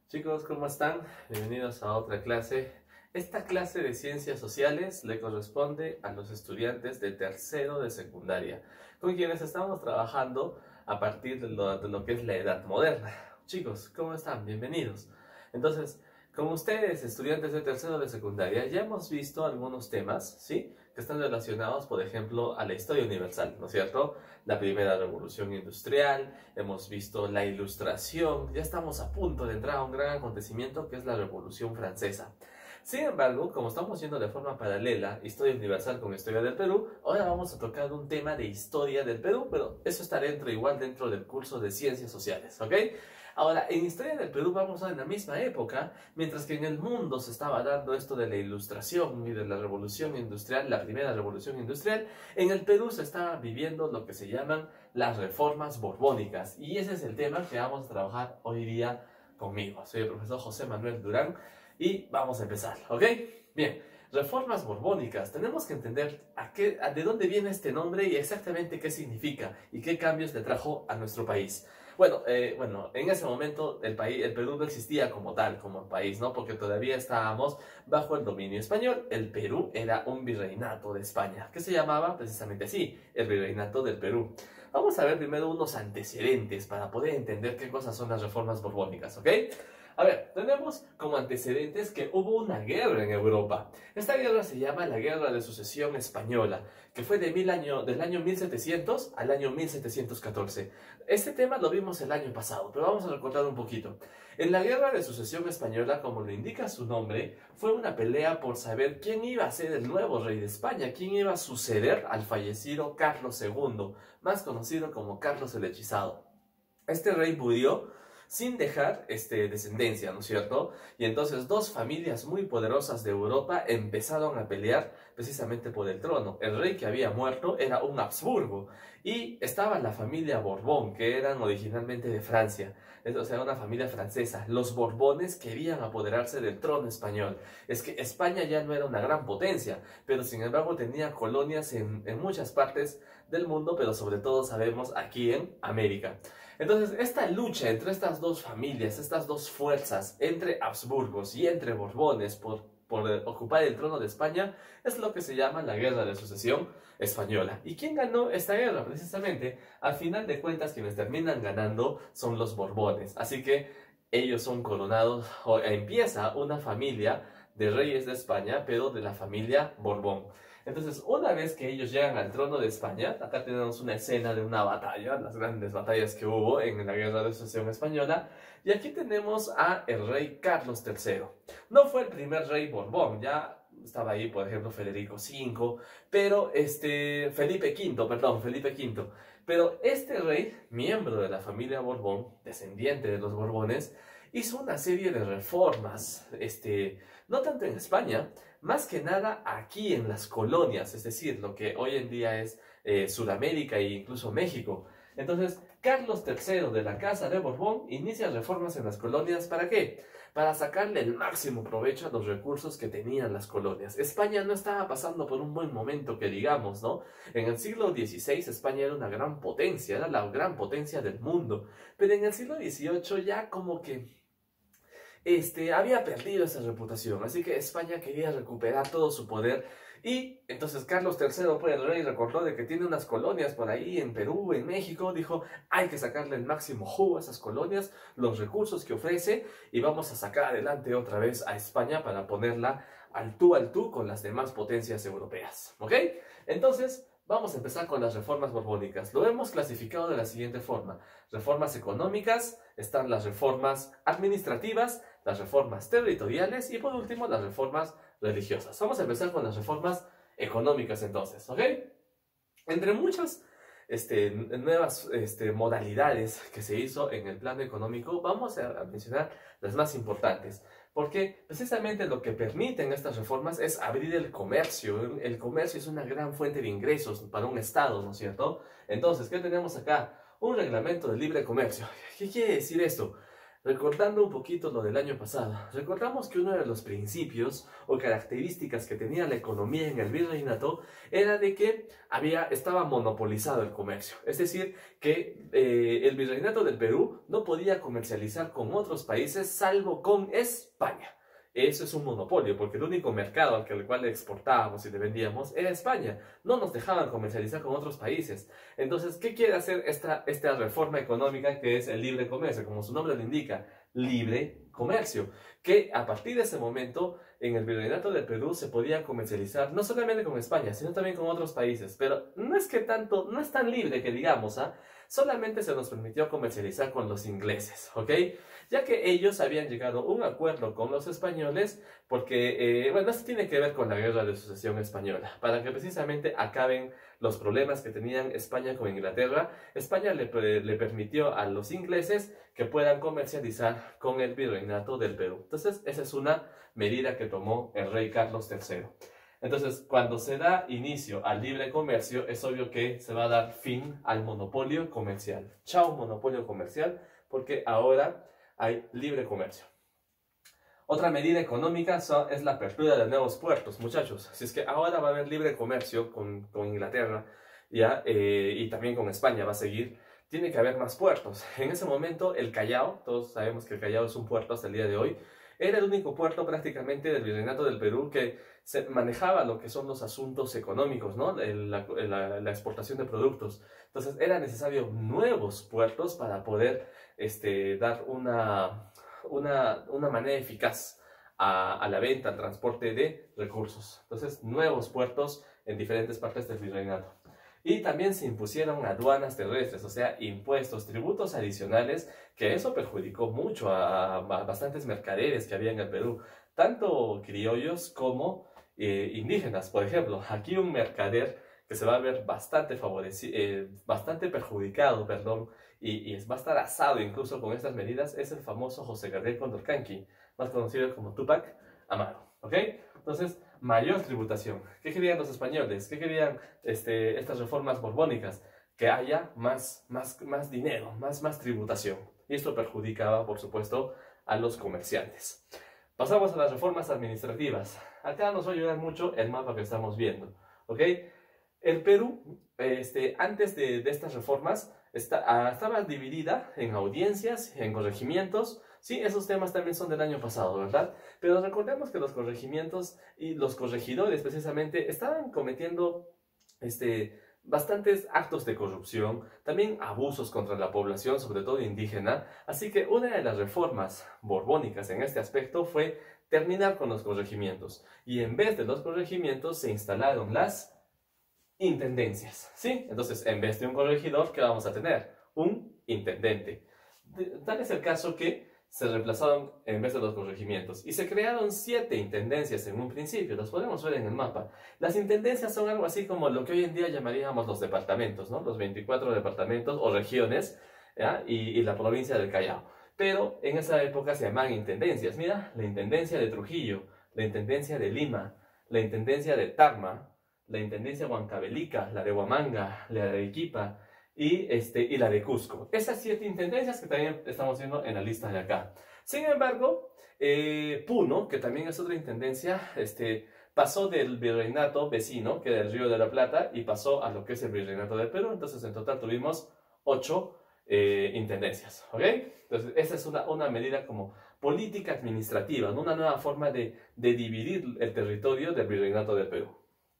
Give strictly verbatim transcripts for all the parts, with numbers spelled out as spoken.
Chicos, ¿cómo están? Bienvenidos a otra clase. Esta clase de ciencias sociales le corresponde a los estudiantes de tercero de secundaria, con quienes estamos trabajando a partir de lo, de lo que es la edad moderna. Chicos, ¿cómo están? Bienvenidos. Entonces, con ustedes, estudiantes de tercero de secundaria, ya hemos visto algunos temas, ¿sí?, que están relacionados, por ejemplo, a la historia universal, ¿no es cierto? La primera revolución industrial, hemos visto la ilustración, ya estamos a punto de entrar a un gran acontecimiento que es la Revolución Francesa. Sin embargo, como estamos yendo de forma paralela, historia universal con historia del Perú, ahora vamos a tocar un tema de historia del Perú, pero eso está dentro, igual dentro del curso de ciencias sociales, ¿ok? Ahora, en historia del Perú vamos a en la misma época, mientras que en el mundo se estaba dando esto de la ilustración y de la revolución industrial, la primera revolución industrial, en el Perú se estaba viviendo lo que se llaman las reformas borbónicas, y ese es el tema que vamos a trabajar hoy día conmigo. Soy el profesor José Manuel Durán y vamos a empezar, ¿ok? Bien. Reformas borbónicas. Tenemos que entender a qué, a de dónde viene este nombre y exactamente qué significa y qué cambios le trajo a nuestro país. Bueno, eh, bueno, en ese momento el, país, el Perú no existía como tal, como país, ¿no? Porque todavía estábamos bajo el dominio español. El Perú era un virreinato de España, que se llamaba precisamente así, el Virreinato del Perú. Vamos a ver primero unos antecedentes para poder entender qué cosas son las reformas borbónicas, ¿ok? A ver, tenemos como antecedentes que hubo una guerra en Europa. Esta guerra se llama la Guerra de Sucesión Española, que fue de mil año, del año mil setecientos al año mil setecientos catorce. Este tema lo vimos el año pasado, pero vamos a recordar un poquito. En la Guerra de Sucesión Española, como lo indica su nombre, fue una pelea por saber quién iba a ser el nuevo rey de España, quién iba a suceder al fallecido Carlos segundo, más conocido como Carlos el Hechizado. Este rey murió sin dejar este, descendencia, ¿no es cierto? Y entonces dos familias muy poderosas de Europa empezaron a pelear precisamente por el trono. El rey que había muerto era un Habsburgo y estaba la familia Borbón, que eran originalmente de Francia, o sea, una familia francesa. Los Borbones querían apoderarse del trono español. Es que España ya no era una gran potencia, pero sin embargo tenía colonias en, en muchas partes del mundo, pero sobre todo sabemos aquí en América. Entonces, esta lucha entre estas dos familias, estas dos fuerzas, entre Habsburgos y entre Borbones por, por ocupar el trono de España, es lo que se llama la Guerra de Sucesión Española. ¿Y quién ganó esta guerra? Precisamente, al final de cuentas, quienes terminan ganando son los Borbones. Así que ellos son coronados, o empieza una familia de reyes de España, pero de la familia Borbón. Entonces, una vez que ellos llegan al trono de España, acá tenemos una escena de una batalla, las grandes batallas que hubo en la Guerra de Sucesión Española, y aquí tenemos a el rey Carlos tercero. No fue el primer rey Borbón, ya estaba ahí, por ejemplo, Federico quinto, pero este, Felipe quinto, perdón, Felipe quinto. Pero este rey, miembro de la familia Borbón, descendiente de los Borbones, hizo una serie de reformas, este, no tanto en España, más que nada aquí en las colonias, es decir, lo que hoy en día es eh, Sudamérica e incluso México. Entonces, Carlos tercero de la Casa de Borbón inicia reformas en las colonias, ¿para qué? Para sacarle el máximo provecho a los recursos que tenían las colonias. España no estaba pasando por un buen momento, que digamos, ¿no? En el siglo dieciséis España era una gran potencia, era la gran potencia del mundo, pero en el siglo dieciocho ya como que Este, había perdido esa reputación, así que España quería recuperar todo su poder y entonces Carlos tercero, pues el rey, recordó de que tiene unas colonias por ahí en Perú, en México, dijo, hay que sacarle el máximo jugo a esas colonias, los recursos que ofrece y vamos a sacar adelante otra vez a España para ponerla al tú al tú con las demás potencias europeas, ¿ok? Entonces, vamos a empezar con las reformas borbónicas. Lo hemos clasificado de la siguiente forma. Reformas económicas, están las reformas administrativas, las reformas territoriales y por último las reformas religiosas. Vamos a empezar con las reformas económicas entonces, ¿ok? Entre muchas este, nuevas este, modalidades que se hizo en el plano económico, vamos a mencionar las más importantes. Porque precisamente lo que permiten estas reformas es abrir el comercio. El comercio es una gran fuente de ingresos para un Estado, ¿no es cierto? Entonces, ¿qué tenemos acá? Un reglamento de libre comercio. ¿Qué quiere decir esto? Recordando un poquito lo del año pasado, recordamos que uno de los principios o características que tenía la economía en el virreinato era de que había, estaba monopolizado el comercio. Es decir, que eh, el virreinato del Perú no podía comercializar con otros países salvo con España. Eso es un monopolio, porque el único mercado al, que, al cual le exportábamos y le vendíamos era España. No nos dejaban comercializar con otros países. Entonces, ¿qué quiere hacer esta, esta reforma económica que es el libre comercio? Como su nombre lo indica, libre comercio. Que a partir de ese momento, en el virreinato del Perú se podía comercializar no solamente con España, sino también con otros países. Pero no es que tanto, no es tan libre que digamos, ¿ah? ¿eh? Solamente se nos permitió comercializar con los ingleses, ¿ok? Ya que ellos habían llegado a un acuerdo con los españoles, porque, eh, bueno, esto tiene que ver con la Guerra de Sucesión Española, para que precisamente acaben los problemas que tenían España con Inglaterra. España le, le permitió a los ingleses que puedan comercializar con el virreinato del Perú. Entonces, esa es una medida que tomó el rey Carlos tercero. Entonces, cuando se da inicio al libre comercio, es obvio que se va a dar fin al monopolio comercial. Chao, monopolio comercial, porque ahora hay libre comercio. Otra medida económica son, es la apertura de nuevos puertos, muchachos. Si es que ahora va a haber libre comercio con, con Inglaterra, ya, eh, y también con España va a seguir, tiene que haber más puertos. En ese momento, el Callao, todos sabemos que el Callao es un puerto hasta el día de hoy, era el único puerto prácticamente del virreinato del Perú que se manejaba lo que son los asuntos económicos, ¿no? La, la, la exportación de productos. Entonces, era necesario nuevos puertos para poder este, dar una, una, una manera eficaz a, a la venta, al transporte de recursos. Entonces, nuevos puertos en diferentes partes del virreinato. Y también se impusieron aduanas terrestres, o sea, impuestos, tributos adicionales, que eso perjudicó mucho a, a bastantes mercaderes que había en el Perú, tanto criollos como eh, indígenas. Por ejemplo, aquí un mercader que se va a ver bastante favorecido, eh, bastante perjudicado, perdón, y, y va a estar asado incluso con estas medidas, es el famoso José Gabriel Condorcanqui, más conocido como Túpac Amaru, ¿ok? Entonces, mayor tributación. ¿Qué querían los españoles? ¿Qué querían este, estas reformas borbónicas? Que haya más, más, más dinero, más, más tributación. Y esto perjudicaba, por supuesto, a los comerciantes. Pasamos a las reformas administrativas. Acá nos va a ayudar mucho el mapa que estamos viendo, ¿ok? El Perú, este, antes de, de estas reformas, está, estaba dividida en audiencias, en corregimientos. Sí, esos temas también son del año pasado, ¿verdad? Pero recordemos que los corregimientos y los corregidores, precisamente, estaban cometiendo este, bastantes actos de corrupción, también abusos contra la población, sobre todo indígena. Así que una de las reformas borbónicas en este aspecto fue terminar con los corregimientos. Y en vez de los corregimientos se instalaron las intendencias, ¿sí? Entonces, en vez de un corregidor, ¿qué vamos a tener? Un intendente. Tal es el caso que se reemplazaron en vez de los corregimientos y se crearon siete intendencias en un principio, las podemos ver en el mapa. Las intendencias son algo así como lo que hoy en día llamaríamos los departamentos, ¿no? Los veinticuatro departamentos o regiones, ¿ya? Y, y la provincia del Callao. Pero en esa época se llamaban intendencias. Mira, la intendencia de Trujillo, la intendencia de Lima, la intendencia de Tarma, la intendencia de Huancavelica, la de Huamanga, la de Arequipa y, este, y la de Cusco. Esas siete intendencias que también estamos viendo en la lista de acá. Sin embargo, eh, Puno, que también es otra intendencia, este, pasó del virreinato vecino, que era el Río de la Plata, y pasó a lo que es el virreinato del Perú. Entonces, en total tuvimos ocho eh, intendencias, ¿ok? Entonces, esa es una, una medida como política administrativa, ¿no? Una nueva forma de, de dividir el territorio del virreinato del Perú.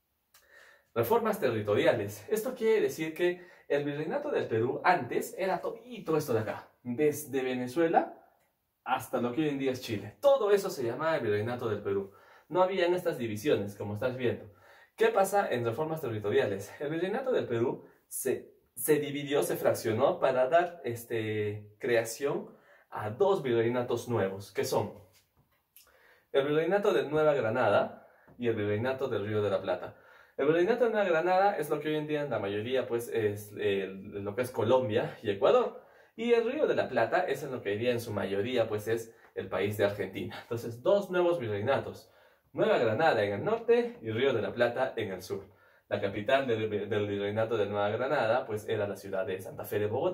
Reformas territoriales. Esto quiere decir que el virreinato del Perú antes era todo esto de acá, desde Venezuela hasta lo que hoy en día es Chile. Todo eso se llamaba el virreinato del Perú. No habían estas divisiones, como estás viendo. ¿Qué pasa en reformas territoriales? El virreinato del Perú se, se dividió, se fraccionó para dar este, creación a dos virreinatos nuevos, que son el virreinato de Nueva Granada y el virreinato del Río de la Plata. El virreinato de Nueva Granada es lo que hoy en día en la mayoría pues, es eh, lo que es Colombia y Ecuador. Y el Río de la Plata es en lo que hoy día en su mayoría pues, es el país de Argentina. Entonces, dos nuevos virreinatos. Nueva Granada en el norte y Río de la Plata en el sur. La capital del, del virreinato de Nueva Granada pues, era la ciudad de Santa Fe de Bogotá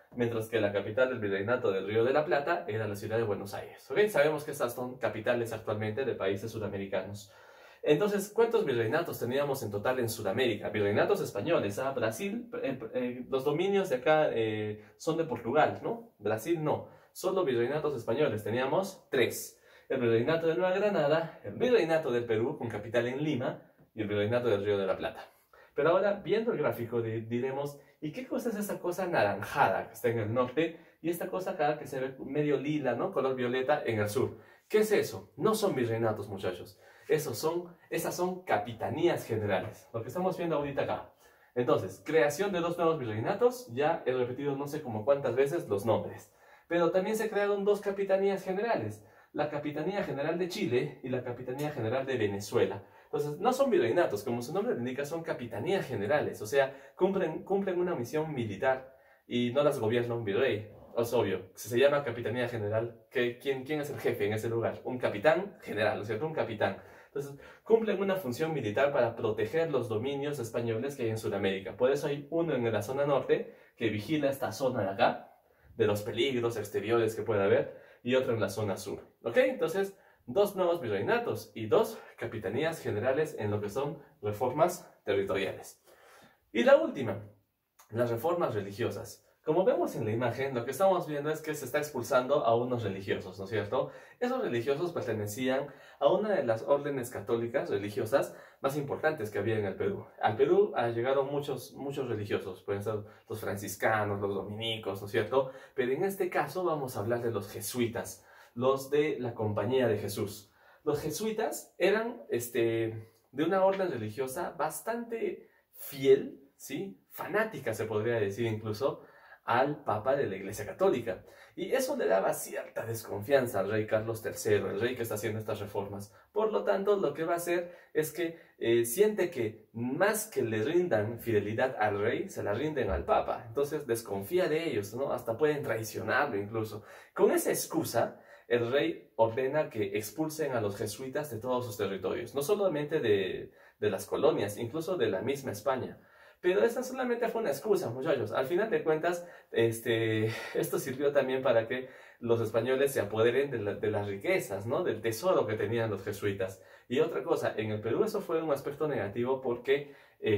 mientras que la capital del Virreinato del Río de la Plata era la ciudad de Buenos Aires. ¿Ok? Sabemos que estas son capitales actualmente de países sudamericanos. Entonces, ¿cuántos virreinatos teníamos en total en Sudamérica? Virreinatos españoles, ¿ah? Brasil, eh, eh, los dominios de acá eh, son de Portugal, ¿no? Brasil no, solo virreinatos españoles, teníamos tres. El virreinato de Nueva Granada, el virreinato del Perú, con capital en Lima, y el virreinato del Río de la Plata. Pero ahora, viendo el gráfico, diremos, ¿y qué cosa es esa cosa naranjada que está en el norte? Y esta cosa acá que se ve medio lila, ¿no? Color violeta en el sur. ¿Qué es eso? No son virreinatos, muchachos. Esos son, esas son capitanías generales, lo que estamos viendo ahorita acá. Entonces, creación de dos nuevos virreinatos, ya he repetido no sé como cuántas veces los nombres. Pero también se crearon dos capitanías generales, la Capitanía General de Chile y la Capitanía General de Venezuela. Entonces, no son virreinatos, como su nombre lo indica, son capitanías generales, o sea, cumplen, cumplen una misión militar y no las gobierna un virrey. Es obvio, si se llama Capitanía General, ¿qué, quién, ¿quién es el jefe en ese lugar? Un capitán general, ¿no es cierto? Un capitán. Entonces, cumplen una función militar para proteger los dominios españoles que hay en Sudamérica. Por eso hay uno en la zona norte que vigila esta zona de acá, de los peligros exteriores que pueda haber, y otro en la zona sur. ¿Ok? Entonces, dos nuevos virreinatos y dos capitanías generales en lo que son reformas territoriales. Y la última, las reformas religiosas. Como vemos en la imagen, lo que estamos viendo es que se está expulsando a unos religiosos, ¿no es cierto? Esos religiosos pertenecían a una de las órdenes católicas religiosas más importantes que había en el Perú. Al Perú han llegado muchos, muchos religiosos, pueden ser los franciscanos, los dominicos, ¿no es cierto? Pero en este caso vamos a hablar de los jesuitas, los de la Compañía de Jesús. Los jesuitas eran este, de una orden religiosa bastante fiel, ¿sí? Fanática se podría decir incluso, al Papa de la Iglesia Católica. Y eso le daba cierta desconfianza al rey Carlos tercero, el rey que está haciendo estas reformas. Por lo tanto, lo que va a hacer es que eh, siente que más que le rindan fidelidad al rey, se la rinden al Papa. Entonces desconfía de ellos, ¿no? Hasta pueden traicionarlo incluso. Con esa excusa, el rey ordena que expulsen a los jesuitas de todos sus territorios. No solamente de, de las colonias, incluso de la misma España. Pero esta solamente fue una excusa, muchachos. Al final de cuentas, este, esto sirvió también para que los españoles se apoderen de, la, de las riquezas, ¿no? Del tesoro que tenían los jesuitas. Y otra cosa, en el Perú eso fue un aspecto negativo porque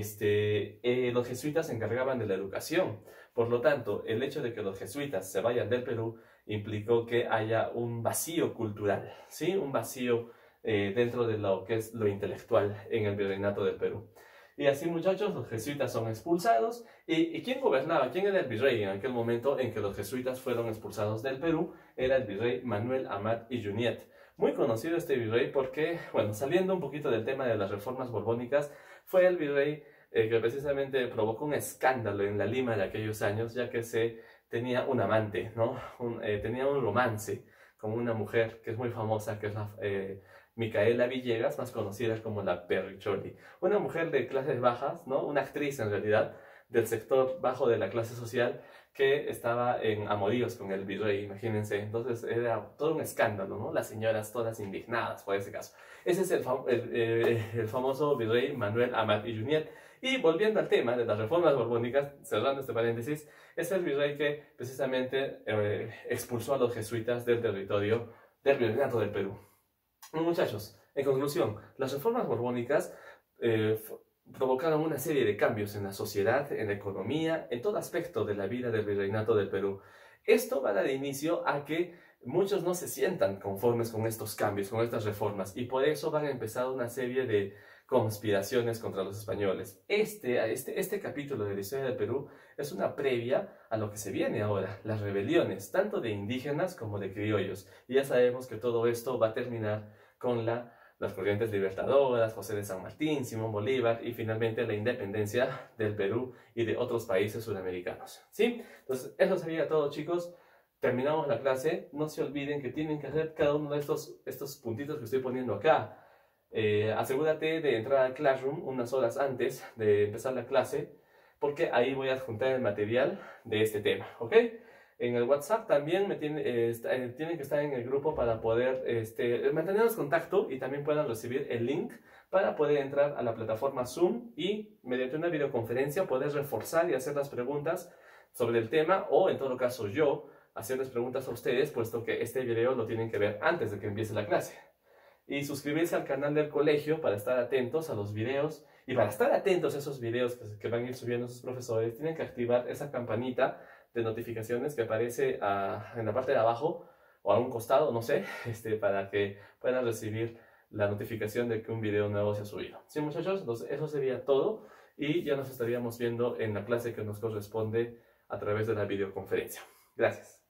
este, eh, los jesuitas se encargaban de la educación. Por lo tanto, el hecho de que los jesuitas se vayan del Perú implicó que haya un vacío cultural, ¿sí? Un vacío eh, dentro de lo que es lo intelectual en el virreinato del Perú. Y así, muchachos, los jesuitas son expulsados. ¿Y, ¿Y quién gobernaba? ¿Quién era el virrey en aquel momento en que los jesuitas fueron expulsados del Perú? Era el virrey Manuel Amat y Junyent. Muy conocido este virrey porque, bueno, saliendo un poquito del tema de las reformas borbónicas, fue el virrey eh, que precisamente provocó un escándalo en la Lima de aquellos años, ya que se tenía un amante, ¿no? Un, eh, tenía un romance con una mujer que es muy famosa, que es la... Eh, Micaela Villegas, más conocida como la Perricholi, una mujer de clases bajas, ¿no? Una actriz en realidad, del sector bajo de la clase social, que estaba en amoríos con el virrey, imagínense. Entonces era todo un escándalo, ¿no? Las señoras todas indignadas por ese caso. Ese es el, fam el, eh, el famoso virrey Manuel Amat y Junyent. Y volviendo al tema de las reformas borbónicas, cerrando este paréntesis, es el virrey que precisamente eh, expulsó a los jesuitas del territorio del virreinato del Perú. Muchachos, en conclusión, las reformas borbónicas eh, provocaron una serie de cambios en la sociedad, en la economía, en todo aspecto de la vida del virreinato del Perú. Esto va a dar inicio a que muchos no se sientan conformes con estos cambios, con estas reformas, y por eso van a empezar una serie de conspiraciones contra los españoles. Este, este, este capítulo de la historia del Perú es una previa a lo que se viene ahora, las rebeliones, tanto de indígenas como de criollos. Y ya sabemos que todo esto va a terminar con la, las corrientes libertadoras, José de San Martín, Simón Bolívar y finalmente la independencia del Perú y de otros países sudamericanos. ¿Sí? Entonces, eso sería todo, chicos. Terminamos la clase. No se olviden que tienen que hacer cada uno de estos, estos puntitos que estoy poniendo acá. Eh, asegúrate de entrar al Classroom unas horas antes de empezar la clase, porque ahí voy a adjuntar el material de este tema, ¿ok? En el WhatsApp también me tiene, eh, eh, tienen que estar en el grupo para poder este, mantenernos en contacto y también puedan recibir el link para poder entrar a la plataforma Zoom y mediante una videoconferencia poder reforzar y hacer las preguntas sobre el tema, o en todo caso yo hacerles preguntas a ustedes, puesto que este video lo tienen que ver antes de que empiece la clase. Y suscribirse al canal del colegio para estar atentos a los videos. Y para estar atentos a esos videos que, que van a ir subiendo sus profesores, tienen que activar esa campanita de notificaciones que aparece a, en la parte de abajo o a un costado, no sé, este, para que puedan recibir la notificación de que un video nuevo se ha subido. Sí, muchachos, entonces eso sería todo y ya nos estaríamos viendo en la clase que nos corresponde a través de la videoconferencia. Gracias.